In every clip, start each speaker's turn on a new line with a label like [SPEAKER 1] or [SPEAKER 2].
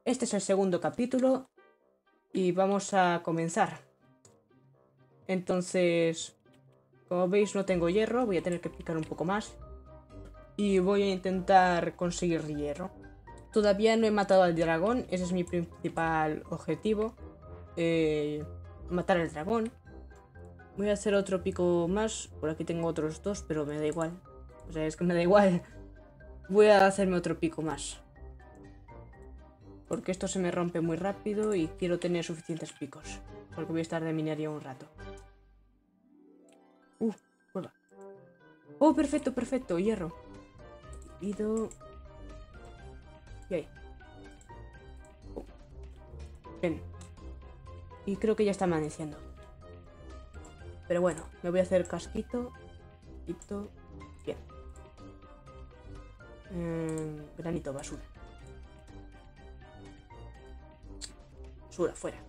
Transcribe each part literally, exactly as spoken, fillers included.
[SPEAKER 1] este es el segundo capítulo y vamos a comenzar. Entonces, como veis no tengo hierro, voy a tener que picar un poco más. Y voy a intentar conseguir hierro. Todavía no he matado al dragón, ese es mi principal objetivo. Eh, matar al dragón. Voy a hacer otro pico más, por aquí tengo otros dos, pero me da igual. O sea, es que me da igual. Voy a hacerme otro pico más. Porque esto se me rompe muy rápido y quiero tener suficientes picos. Porque voy a estar de minería un rato. Uh, cueva. Oh, perfecto, perfecto, hierro. Dividido. Y ahí. Oh. Bien. Y creo que ya está amaneciendo. Pero bueno, me voy a hacer casquito. Casquito. Bien. Eh, granito, basura. Basura, fuera.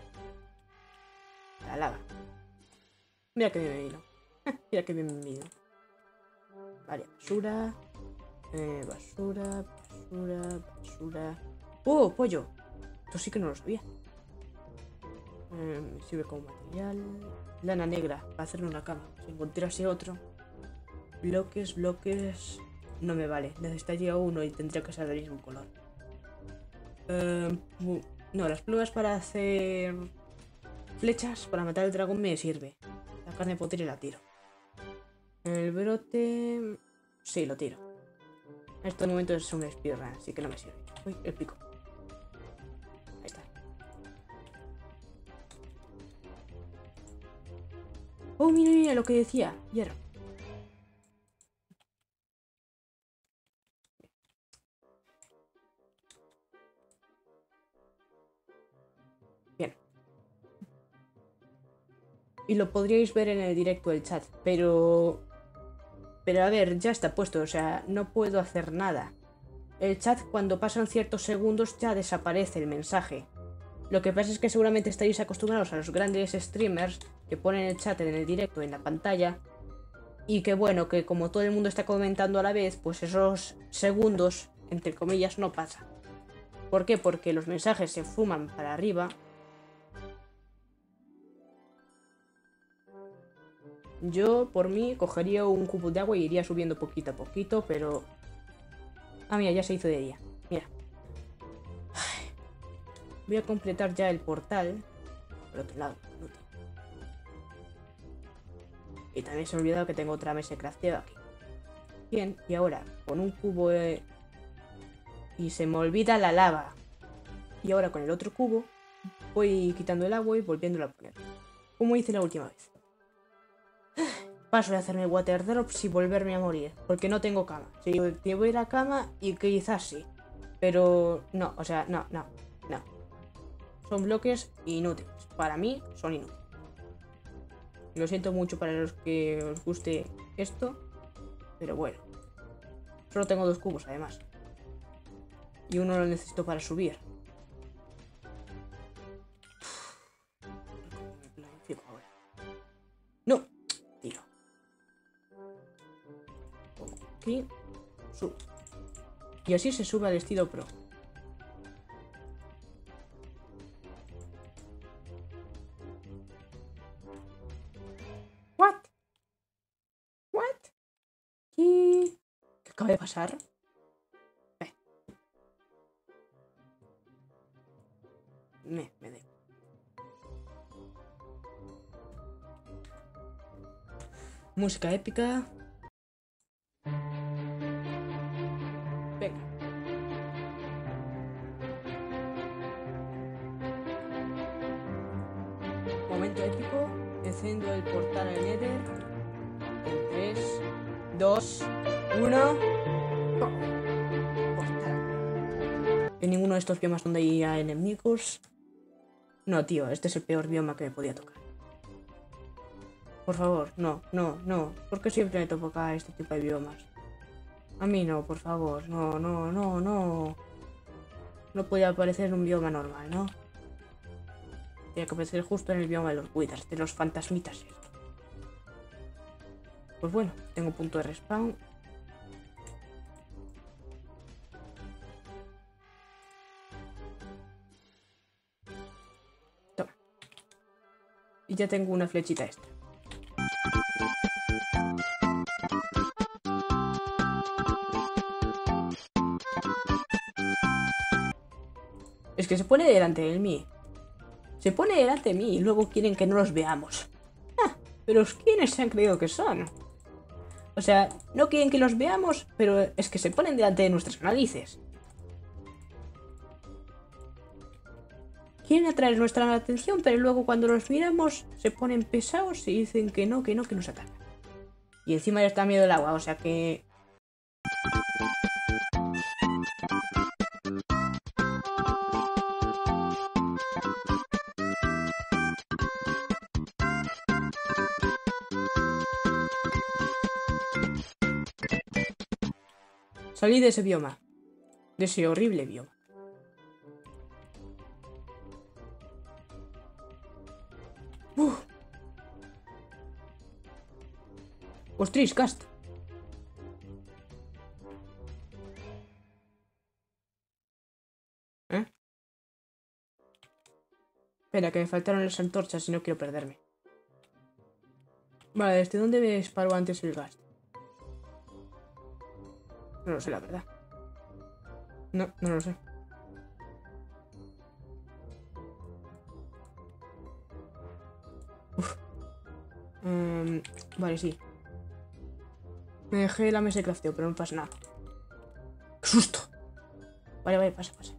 [SPEAKER 1] La lava. Mira que bien me vino. Mira que bien me vino. Vale, basura. Eh, basura, basura, basura. ¡Oh, pollo! Esto sí que no lo sabía. Eh, me sirve como material. Lana negra para hacerme una cama. Si encontrase otro. Bloques, bloques. No me vale. Necesitaría uno y tendría que ser del mismo color. Eh, no, las plumas para hacer flechas para matar al dragón me sirve. La carne podrida la tiro. El brote... Sí, lo tiro. En estos momentos es un speedrun, así que no me sirve. Uy, el pico. Ahí está. Oh, mira, mira lo que decía. Hierro. Bien. Y lo podríais ver en el directo del chat, pero... Pero a ver, ya está puesto, o sea, no puedo hacer nada. El chat cuando pasan ciertos segundos ya desaparece el mensaje. Lo que pasa es que seguramente estáis acostumbrados a los grandes streamers que ponen el chat en el directo en la pantalla y que bueno, que como todo el mundo está comentando a la vez, pues esos segundos, entre comillas, no pasan. ¿Por qué? Porque los mensajes se fuman para arriba. Yo, por mí, cogería un cubo de agua y iría subiendo poquito a poquito, pero... Ah, mira, ya se hizo de día. Mira. Voy a completar ya el portal. Por otro lado, inútil. Y también se me ha olvidado que tengo otra mesa de crafteo aquí. Bien, y ahora, con un cubo... De... Y se me olvida la lava. Y ahora con el otro cubo, voy quitando el agua y volviéndolo a poner. Como hice la última vez. Paso de hacerme water drops y volverme a morir. Porque no tengo cama. Si sí, te voy a ir a cama y quizás sí. Pero no, o sea, no, no, no. Son bloques inútiles. Para mí son inútiles. Lo siento mucho para los que os guste esto. Pero bueno. Solo tengo dos cubos además. Y uno lo necesito para subir. No, tío. Aquí. Sube. Y así se sube al estilo pro. What? What? ¿Qué? ¿Qué acaba de pasar? Eh. Me, me dejo. Música épica. Venga. Momento épico. Enciendo el portal al Nether. En tres, dos, uno. Portal. En ninguno de estos biomas donde hay enemigos. No, tío, este es el peor bioma que me podía tocar. Por favor, no, no, no. ¿Por qué siempre me toca este tipo de biomas? A mí no, por favor. No, no, no, no. No podía aparecer en un bioma normal, ¿no? Tenía que aparecer justo en el bioma de los Withers, de los fantasmitas. Pues bueno, tengo punto de respawn. Y ya tengo una flechita extra. Es que se pone delante de mí. Se pone delante de mí y luego quieren que no los veamos. Ah, pero ¿quiénes se han creído que son? O sea, no quieren que los veamos, pero es que se ponen delante de nuestras narices. Quieren atraer nuestra atención, pero luego cuando los miramos se ponen pesados y dicen que no, que no, que nos atacan. Y encima ya está miedo el agua, o sea que... Salí de ese bioma. De ese horrible bioma. Uf. Ostras, cast. ¿Eh? Espera, que me faltaron las antorchas y no quiero perderme. Vale, ¿desde dónde me disparó antes el gas? No lo sé, la verdad. No, no lo sé. Uf. Um, vale, sí. Me dejé la mesa de crafteo, pero no pasa nada. ¡Qué susto! Vale, vale, pasa, pasa.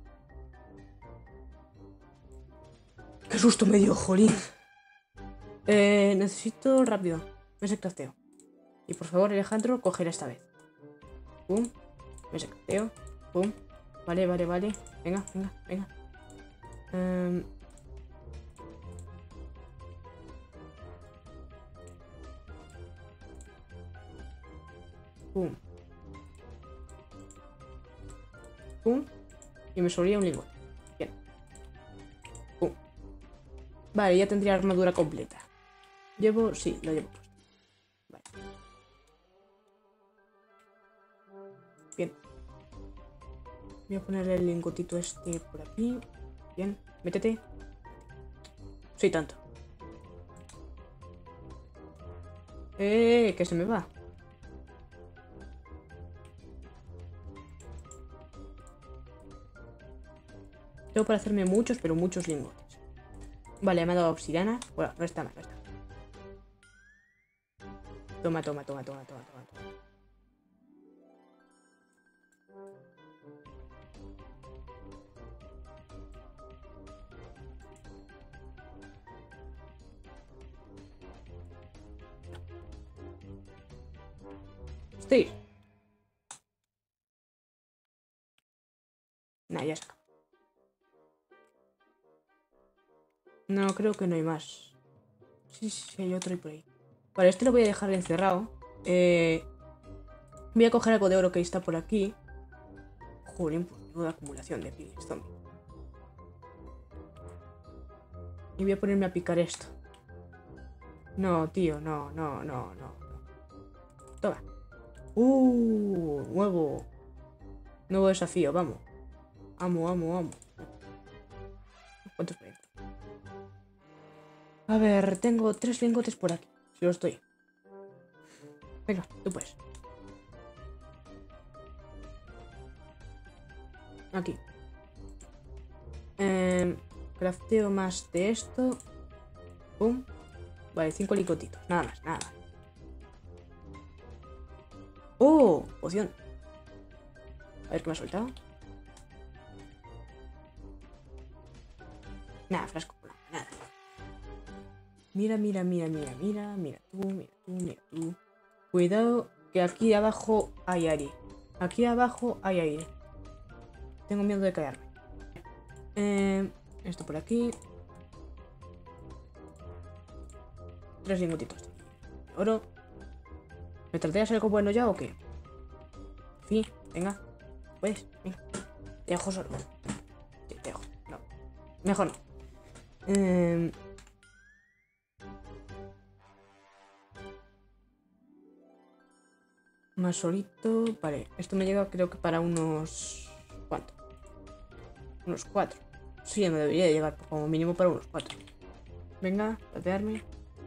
[SPEAKER 1] ¡Qué susto me dio, jolín! Eh, necesito rápido. Mesa de crafteo. Y por favor, Alejandro, coger esta vez. Pum. Mesa de crafteo. Pum. Vale, vale, vale. Venga, venga, venga. Um, Pum. Pum. Y me sobraría un lingote. Bien. Pum. Vale, ya tendría armadura completa. Llevo... Sí, lo llevo puesto. Vale. Bien. Voy a ponerle el lingotito este por aquí. Bien. Métete. Sí, tanto. Eh, que se me va. Tengo para hacerme muchos, pero muchos lingotes. Vale, me ha dado obsidiana. Bueno, no está mal, no está mal. Toma, toma, toma, toma, toma, toma. Steve. Nah, ya se acabó. No, creo que no hay más. Sí, sí, sí, hay otro ahí por ahí. Vale, este lo voy a dejar encerrado. Eh, voy a coger algo de oro que está por aquí. Joder, pues menuda acumulación de piles, zombie. Y voy a ponerme a picar esto. No, tío, no, no, no, no. Toma. Uh, nuevo. Nuevo desafío, vamos. Amo, amo, amo. ¿Cuántos hay? A ver, tengo tres lingotes por aquí. Si los doy. Venga, tú puedes. Aquí. Eh, crafteo más de esto. Pum. Vale, cinco lingotitos. Nada más, nada más. ¡Oh! Poción. A ver qué me ha soltado. Nada, frasco. Nada. Mira, mira, mira, mira, mira, mira tú, mira tú, mira tú. Cuidado que aquí abajo hay aire. Aquí abajo hay aire. Tengo miedo de caerme. Eh, esto por aquí. Tres lingotitos. Oro. ¿Me trateas algo bueno ya o qué? Sí, venga. Puedes, venga. Te dejo solo. Sí, te dejo. No. Mejor no. Eh... Más solito. Vale, esto me llega creo que para unos... ¿Cuánto? Unos cuatro. Sí, me debería de llegar como mínimo para unos cuatro. Venga, patearme.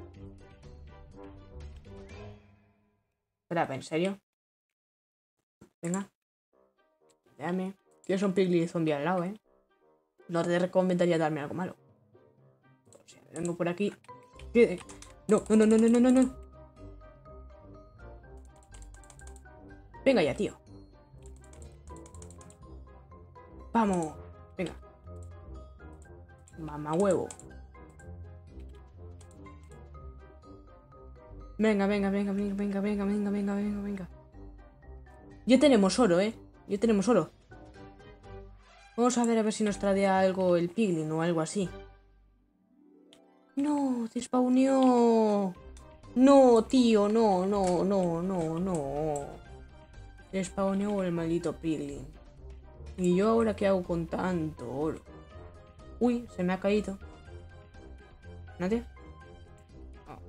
[SPEAKER 1] Espera, ¿en serio? Venga. Patearme. Tienes un piglin zombie al lado, ¿eh? No te recomendaría darme algo malo. O sea, vengo por aquí. ¿Qué? No, no, no, no, no, no, no. Venga ya, tío. Vamos. Venga. Mamá huevo. Venga, venga, venga, venga, venga, venga, venga, venga, venga, venga. Ya tenemos oro, ¿eh? Ya tenemos oro. Vamos a ver a ver si nos trae algo el piglin o algo así. No, despawneó. No, tío, no, no, no, no, no. Despawneó el maldito piglin. ¿Y yo ahora qué hago con tanto oro? Uy, se me ha caído. ¿Nadie? Oh.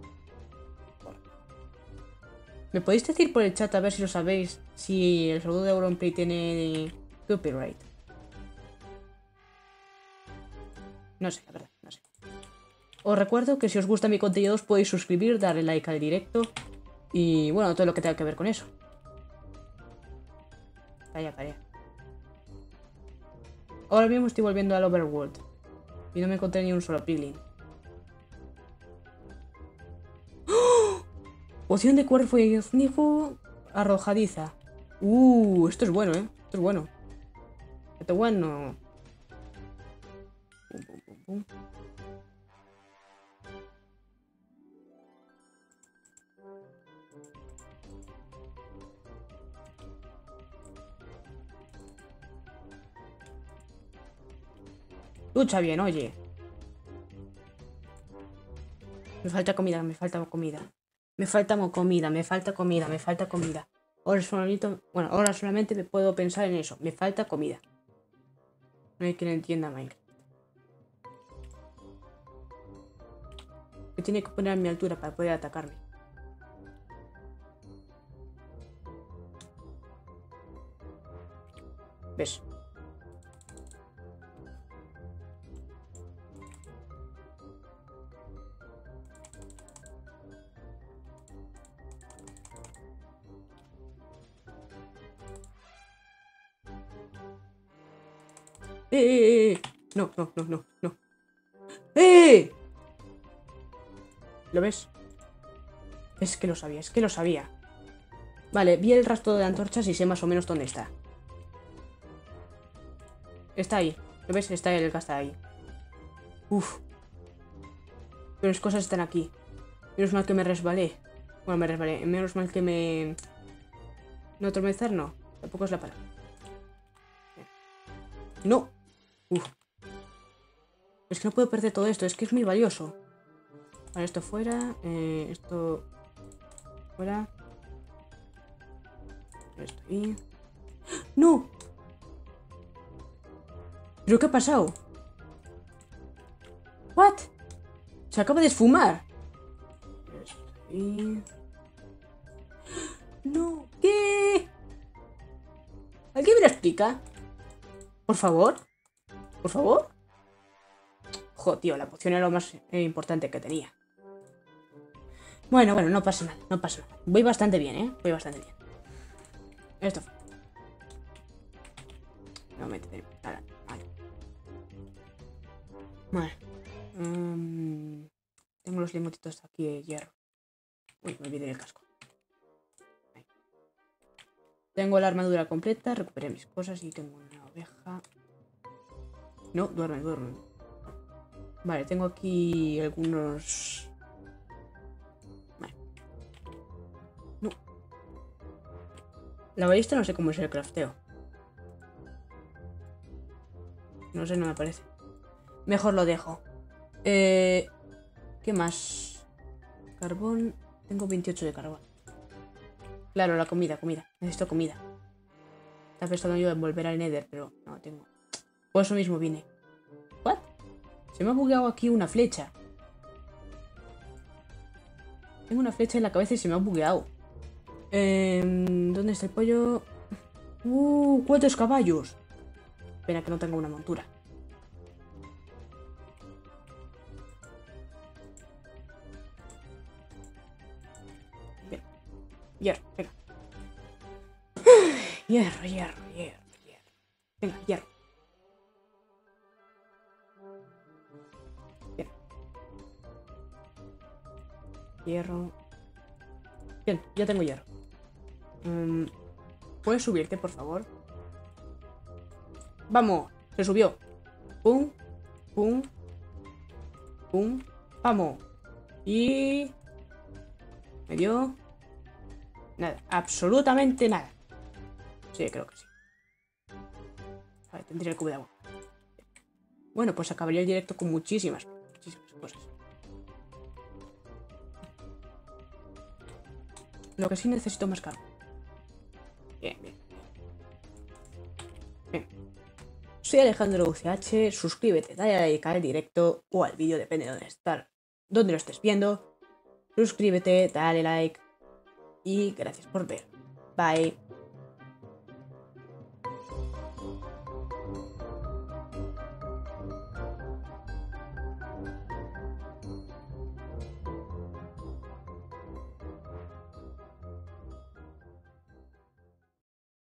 [SPEAKER 1] ¿Me podéis decir por el chat a ver si lo sabéis? Si el saludo de Auronplay tiene copyright. No sé, la verdad, no sé. Os recuerdo que si os gusta mi contenido os podéis suscribir, darle like al directo y bueno, todo lo que tenga que ver con eso. Calla, calla. Ahora mismo estoy volviendo al Overworld y no me encontré ni un solo piglin. ¡Oh! Poción de cuerpo ignífugo arrojadiza. Uh, esto es bueno, eh. Esto es bueno. Esto es bueno. Pum, pum, pum, pum. Lucha bien, oye. Me falta comida, me falta comida. Me falta comida, me falta comida, me falta comida. Ahora solamente, bueno, ahora solamente me puedo pensar en eso. Me falta comida. No hay quien entienda Minecraft. Que tiene que poner a mi altura para poder atacarme. ¿Ves? ¡Eh, eh, eh! No, no, no, no, no. ¡Eh! ¿Lo ves? Es que lo sabía, es que lo sabía. Vale, vi el rastro de antorchas y sé más o menos dónde está. Está ahí. ¿Lo ves? Está el que está ahí. Uf. Pero las cosas están aquí. Menos mal que me resbalé. Bueno, me resbalé. Menos mal que me... No tropezar, no. Tampoco es la palabra. No. Uf. Es que no puedo perder todo esto. Es que es muy valioso. Vale, esto fuera. Eh, esto... Fuera. Esto ahí. ¡No! ¿Pero qué ha pasado? ¿What? Se acaba de esfumar. Esto ahí. ¡No! ¿Qué? ¿Alguien me lo explica? Por favor. Por favor. Joder, tío, la poción era lo más eh, importante que tenía. Bueno, bueno, no pasa nada, no pasa nada. Voy bastante bien, ¿eh? Voy bastante bien. Esto fue. No me tengo. Vale. Vale. Um, tengo los lingotitos aquí de hierro. Uy, me olvidé el casco. Ahí. Tengo la armadura completa, recuperé mis cosas y tengo una oveja. No, duerme, duerme. Vale, tengo aquí algunos... Vale. No. La ballesta no sé cómo es el crafteo. No sé, no me parece. Mejor lo dejo. Eh, ¿Qué más? Carbón. Tengo veintiocho de carbón. Claro, la comida, comida. Necesito comida. Estaba pensando yo en volver al Nether, pero no tengo. Por eso mismo vine. ¿What? Se me ha bugueado aquí una flecha. Tengo una flecha en la cabeza y se me ha bugueado. Eh, ¿Dónde está el pollo? Uh, ¿cuántos caballos? Pena que no tenga una montura. Hierro, venga. Hierro, hierro, hierro, hierro. Venga, hierro. Bien. Hierro. Bien, ya tengo hierro. Um, ¿Puedes subirte, por favor? ¡Vamos! Se subió. Pum, pum, pum. ¡Vamos! Y... me dio... nada, absolutamente nada. Sí, creo que sí. A ver, tendría el cubo de agua. Bueno, pues acabaría el directo con muchísimas, muchísimas cosas. Lo que sí necesito más carbón. Bien, bien. Bien. Soy Alejandro U C H, suscríbete, dale a like al directo o al vídeo, depende de dónde estar, dónde lo estés viendo. Suscríbete, dale like y gracias por ver. Bye.